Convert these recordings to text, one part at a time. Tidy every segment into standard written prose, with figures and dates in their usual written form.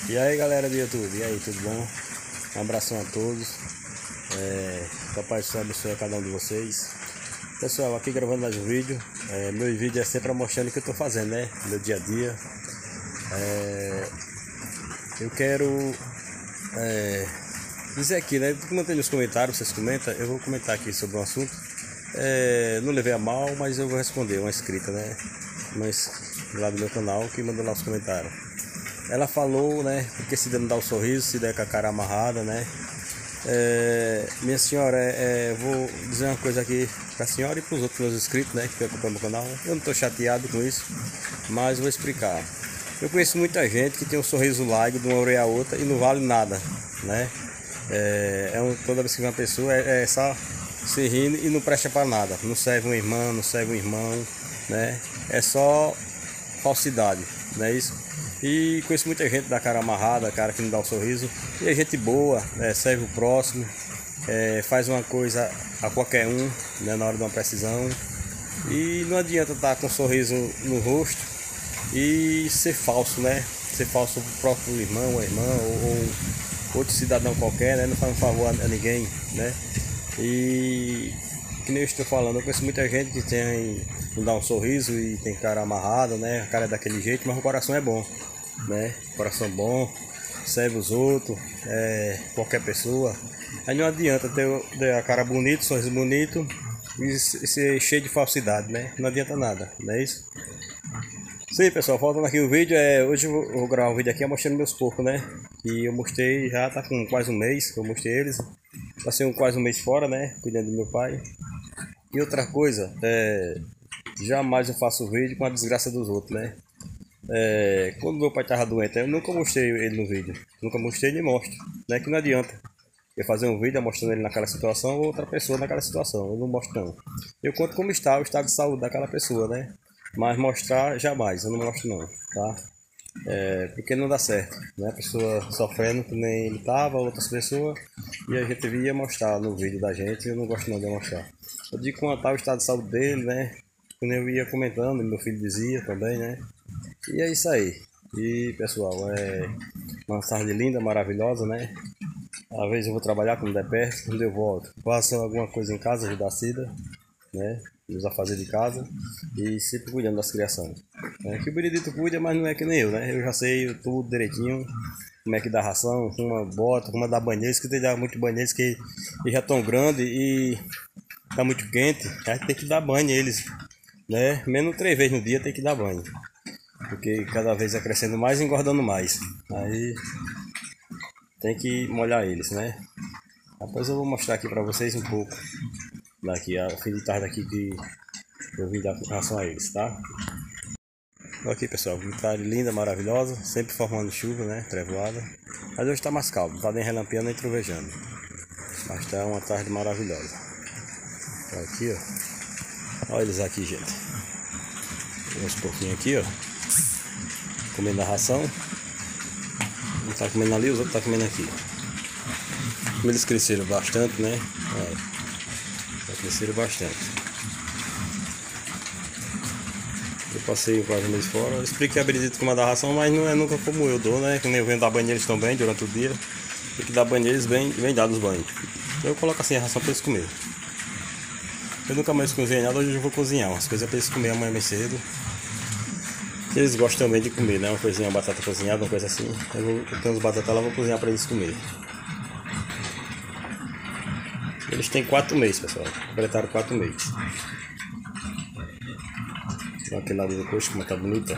E aí galera do YouTube, e aí, tudo bom? Um abração a todos. Que a paz do Senhor abençoe a cada um de vocês. Pessoal, aqui gravando mais um vídeo. Meu vídeo é sempre mostrando o que eu estou fazendo, né? Meu dia a dia. Eu quero dizer aqui, né? Mantém nos comentários, vocês comentam. Eu vou comentar aqui sobre um assunto. Não levei a mal, mas eu vou responder uma inscrita, né? Mas lá do meu canal que mandou lá os comentários. Ela falou, né? Porque se não dá o sorriso, se der com a cara amarrada, né? Minha senhora, vou dizer uma coisa aqui para a senhora e para os outros meus inscritos, né? Que acompanham o canal. Eu não estou chateado com isso, mas vou explicar. Eu conheço muita gente que tem um sorriso largo de uma orelha a outra e não vale nada, né? Toda vez que vem uma pessoa é só se rindo e não presta para nada. Não serve uma irmã, não serve um irmão, né? É só falsidade, não é isso? E conheço muita gente da cara amarrada, cara que não dá um sorriso. E é gente boa, serve o próximo, faz uma coisa a qualquer um, né, na hora de uma precisão. E não adianta estar com um sorriso no rosto e ser falso, né? Ser falso pro próprio irmão, irmã ou outro cidadão qualquer, né? Não faz um favor a ninguém, né? E que nem eu estou falando, eu conheço muita gente que não dá um sorriso e tem cara amarrada, né? A cara é daquele jeito, mas o coração é bom, né? Coração bom, serve os outros, qualquer pessoa. Aí não adianta ter a cara bonita, sorriso bonito e ser cheio de falsidade, né? Não adianta nada, não é isso? Sim, pessoal, voltando aqui o vídeo, hoje eu vou gravar um vídeo aqui mostrando meus porcos, né? E eu mostrei, já tá com quase um mês que eu mostrei eles. Passei quase um mês fora, né? Cuidando do meu pai. E outra coisa, jamais eu faço vídeo com a desgraça dos outros, né? Quando meu pai tava doente, eu nunca mostrei ele no vídeo. Nunca mostrei nem mostro, né? Que não adianta eu fazer um vídeo mostrando ele naquela situação ou outra pessoa naquela situação. Eu não mostro não. Eu conto como está o estado de saúde daquela pessoa, né? Mas mostrar jamais, eu não mostro não, tá? Porque não dá certo, né? A pessoa sofrendo que nem ele tava, outras pessoas, e a gente via mostrar no vídeo da gente, e eu não gosto não de mostrar. Eu digo como tá o estado de saúde dele, né? Quando eu ia comentando, meu filho dizia também, né? E é isso aí. E pessoal, uma tarde linda, maravilhosa, né? Às vezes eu vou trabalhar quando der perto, quando eu volto, faço alguma coisa em casa, ajudar a Cida, né? Nos afazeres de casa e sempre cuidando das criações. Que o Benedito cuida, mas não é que nem eu, né? Eu já sei tudo direitinho, como é que dá ração, uma bota, como dá banheiros, que tem que dar muito banheiros que já tão grande e tá muito quente, a gente tem que dar banho neles, né? Menos 3 vezes no dia tem que dar banho, porque cada vez é crescendo mais e engordando mais. Aí tem que molhar eles, né? Depois eu vou mostrar aqui para vocês um pouco daqui, a fim de tarde aqui que eu vim dar ração a eles, tá? Aqui pessoal, uma tarde linda, maravilhosa, sempre formando chuva, né? Trevoada. Mas hoje tá mais calmo, não tá nem relampeando nem trovejando. Mas tá uma tarde maravilhosa. Tá aqui, ó. Olha eles aqui, gente. Tem uns porquinhos aqui, ó. Comendo a ração. Um tá comendo ali, os outros tá comendo aqui. Como eles cresceram bastante, né? Cresceram bastante. Eu passei quase um mês fora. Eu expliquei a Benedito como dar ração, mas não é nunca como eu dou, né? Quando eu venho dar banho eles também durante o dia. Tem que dar banho eles bem dados os banhos. Eu coloco assim a ração para eles comer. Eu nunca mais cozinhei nada, hoje eu vou cozinhar umas coisas para eles comer amanhã mais cedo. Eles gostam também de comer, né? Uma coisinha, uma batata cozinhada, uma coisa assim. Eu tenho uns batatas lá, vou cozinhar para eles comer. Eles têm 4 meses, pessoal. Completaram 4 meses. Olha aquele lado do coxo, como tá bonita.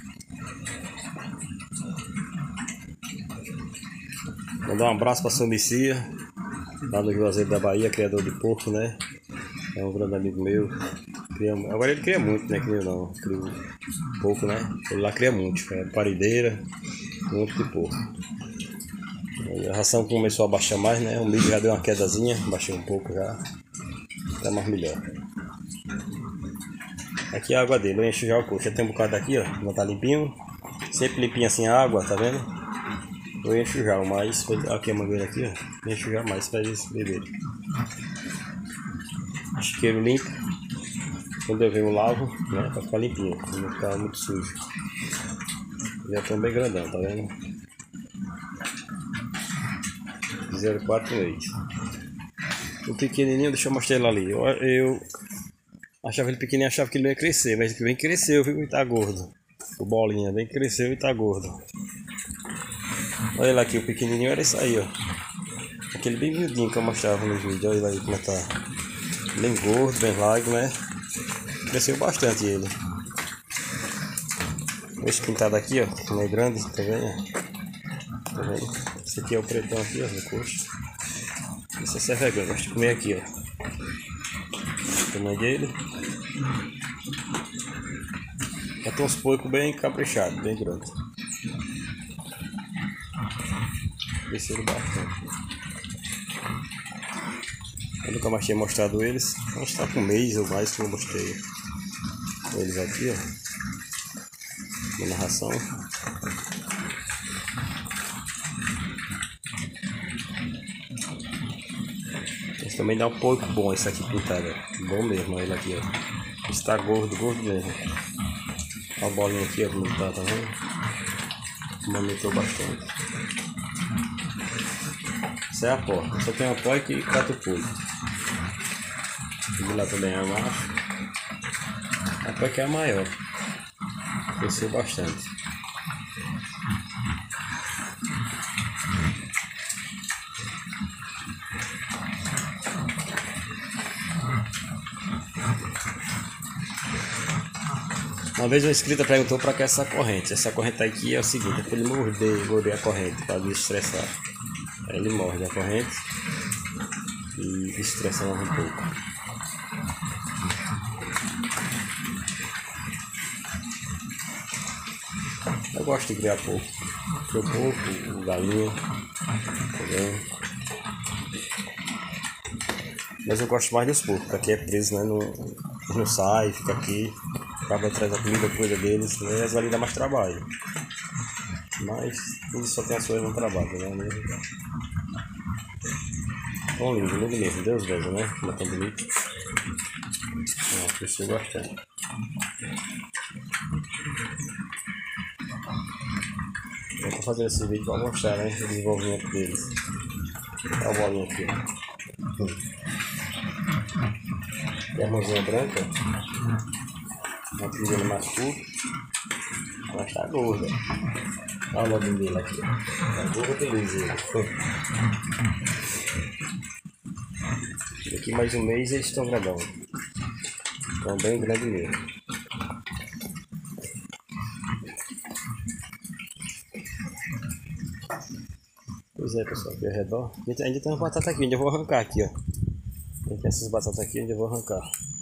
Mandar um abraço para São Micia, lá no Juazeiro da Bahia, criador de porco, né? É um grande amigo meu. Agora ele cria muito, né? Que eu não. Cria pouco, né? Ele lá cria muito. Parideira, muito de porco. A ração começou a baixar mais, né? O milho já deu uma quedazinha, baixou um pouco já. Tá mais melhor. Aqui é a água dele, eu encho já o coxo. Já tem um bocado daqui, ó, não tá limpinho. Sempre limpinho assim a água, tá vendo? Eu encho já mais. Aqui a mangueira aqui, ó. Encho já mais para eles beberem. Chiqueiro limpo. Quando eu venho eu lavo, né? Pra ficar limpinho, pra não ficar muito sujo. Já estão bem grandão, tá vendo? 04 mês. O pequenininho, deixa eu mostrar ele ali. Eu achava ele pequenininho, achava que ele ia crescer, mas ele bem cresceu, viu? E tá gordo. O bolinha bem cresceu e tá gordo. Olha lá aqui, o pequenininho era isso aí, ó. Aquele bem miudinho que eu mostrava no vídeo. Olha aí como é que tá. Bem gordo, bem largo, né? Cresceu bastante ele. Esse pintado aqui, ó, como é grande, tá vendo? Tá vendo? Esse aqui é o pretão aqui, ó, no coxo. Esse é cerveja, eu gosto de comer aqui, ó. O tamanho dele. Já tem uns porcos bem caprichados, bem grandes. Cresceram bastante. Eu nunca mais tinha mostrado eles. Acho que tá com um mês ou mais que eu mostrei eles aqui, ó. Na narração. Esse também dá um porco bom, esse aqui pintado. Bom mesmo, olha ele aqui, ó. Está gordo, gordo mesmo. Olha a bolinha aqui, ó, como tá vendo? Aumentou bastante. Essa é a porca. Só tem uma porca e 4 porcos. E lá também é a macho. A porca é a maior. Cresceu bastante. Uma vez uma inscrita perguntou para que essa corrente. Essa corrente aqui é o seguinte, é para ele morder a corrente, para desestressar. Aí ele morde a corrente e desestressa mais um pouco. Eu gosto de criar porco. Crio porco, galinha, também. Mas eu gosto mais dos porcos, porque aqui é preso, né? Não sai, fica aqui. Acaba atrás da comida, coisa deles, né? As galinhas dá mais trabalho. Mas eles só tem as suas no trabalho, né? Tão lindo, lindo mesmo, Deus veja, né? Como é tão bonito. Não, cresceu bastante. Eu tô fazendo esse vídeo para mostrar, né? O desenvolvimento deles. Olha a bolinha aqui, ó. E a mãozinha branca. Uma pilha mais curta. Ela tá gorda. Olha o lobinho dele aqui. Tá gordo e liso ele. Daqui mais um mês eles estão grandão. Estão bem grandes mesmo. Pois é, pessoal, aqui ao redor. Ainda tem umas batatas aqui, ainda vou arrancar aqui, ó. Tem essas batatas aqui, ainda vou arrancar.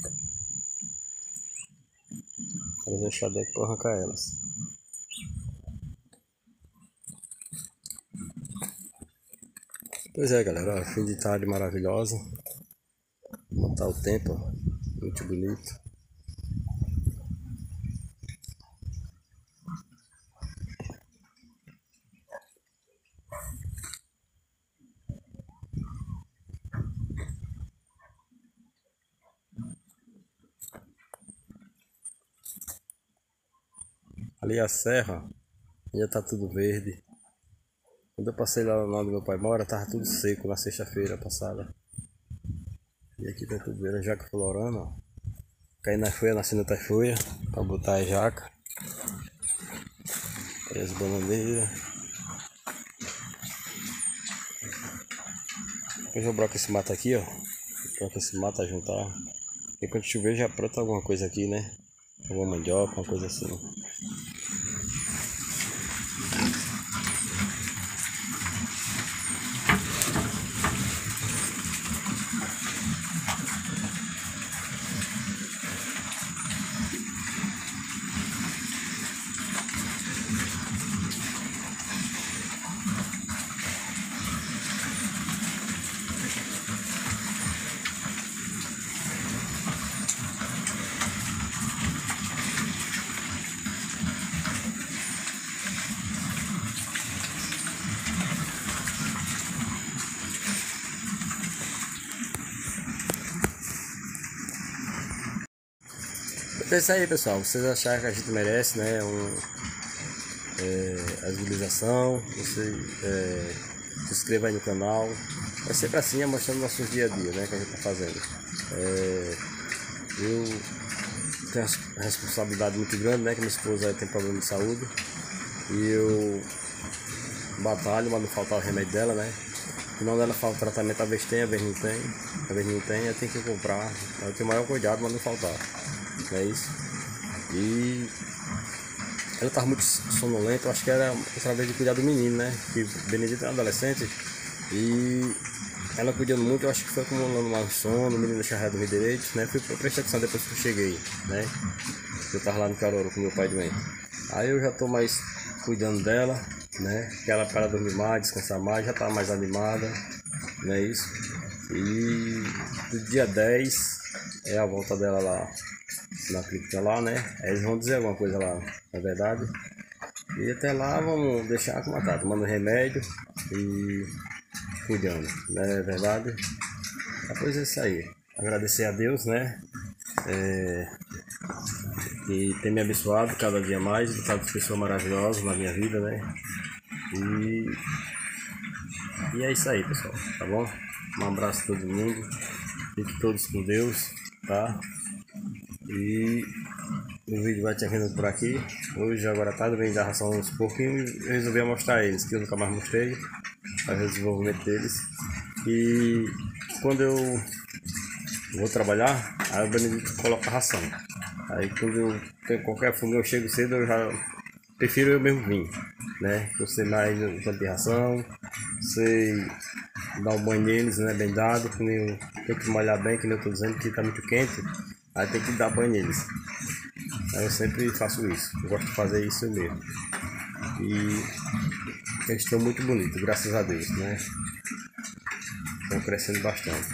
Vou deixar daqui para arrancar elas. Pois é, galera, ó, fim de tarde maravilhosa. Como tá o tempo, ó. Muito bonito. Ali a serra, já tá tudo verde. Quando eu passei lá onde meu pai mora, tava tudo seco na sexta-feira passada. E aqui tá tudo verde, a jaca florando, ó. Caindo na folha, nascendo até folha, pra botar a jaca. Aí as bananeiras. Depois eu broco esse mato aqui, ó. Broco esse mato a juntar. E quando chover já planta alguma coisa aqui, né? Alguma mandioca, uma coisa assim. É isso aí, pessoal. Vocês acharam que a gente merece, né? A civilização. Se inscreva aí no canal. É sempre assim, mostrando nossos dia a dia, né, que a gente tá fazendo. Eu tenho uma responsabilidade muito grande, né, que minha esposa tem problema de saúde. E eu batalho, mas não faltar o remédio dela, né. Senão dela falta o tratamento, às vezes tem, às vezes não tem. Às vezes não tem, eu tenho que comprar. Eu tenho o maior cuidado, mas não faltar. É isso. E ela estava muito sonolenta, eu acho que era através de cuidar do menino, né? Que Benedito é um adolescente. E ela cuidando muito, eu acho que foi acumulando mais sono, o menino deixava dormir direito, né? Fui prestar atenção depois que eu cheguei, né? Eu tava lá no Caruaru com meu pai doente. Aí eu já tô mais cuidando dela, né? Que ela para dormir mais, descansar mais, já tá mais animada, não é isso? E do dia 10 é a volta dela lá na clínica lá, né? Aí eles vão dizer alguma coisa lá, na verdade. E até lá vamos deixar como tá, tomando remédio e cuidando, né? É verdade. Depois é isso aí. Agradecer a Deus, né? Que tem me abençoado cada dia mais, botado pessoas maravilhosas na minha vida, né? E é isso aí, pessoal, tá bom? Um abraço a todo mundo. Fiquem todos com Deus, tá? E o vídeo vai terminando por aqui. Hoje, agora à tarde, vem dar ração uns pouquinhos e eu resolvi mostrar eles, que eu nunca mais mostrei, para o desenvolvimento deles. E quando eu vou trabalhar, aí o Benedito coloca ração. Aí quando eu tenho qualquer fome, eu chego cedo, eu já prefiro eu mesmo vir, né? Eu sei mais o tanto de ração, sei dar um banho neles, né? Bem dado, que nem tem que molhar bem, que nem eu tô dizendo que tá muito quente, aí tem que dar banho neles. Aí eu sempre faço isso, eu gosto de fazer isso eu mesmo. E eles estão muito bonitos, graças a Deus, né? Estão crescendo bastante.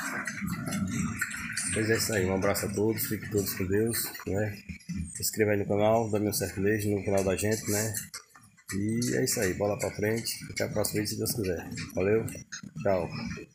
Pois é isso aí, um abraço a todos, fiquem todos com Deus, né? Se inscreva aí no canal, dá meu sertanejo no canal da gente, né? E é isso aí, bola pra frente, até a próxima vez se Deus quiser. Valeu, tchau.